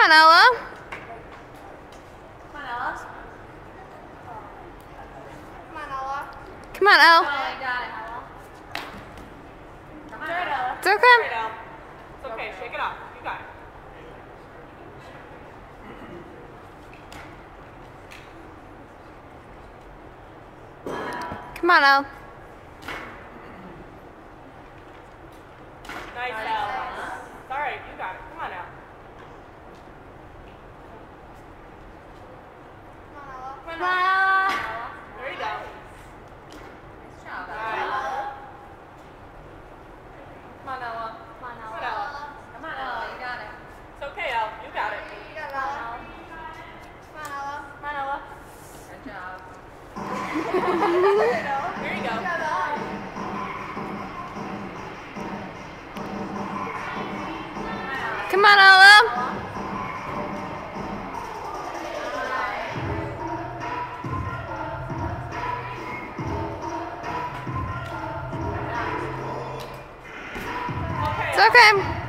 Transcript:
on, Ella. Come on, Ella. Come on, Ella. Come on, Elle. Oh, I got it, Ella. Come on, Ella. It's okay. It's okay. Shake it off. You got it. Come on, Elle. Nice, Al. It's all right. You got it. Come on, Al. Come on, Ella. There you go. Nice job, All Ella. right. Come on, Ella. Come on, Come on, Ella. Ella. Come on, Ella. You got it. It's okay, Al. You got it. You got it, Ella. Come on, Ella. Come on, Ella. Good job. There you go. Come on, Ella. Okay. It's okay.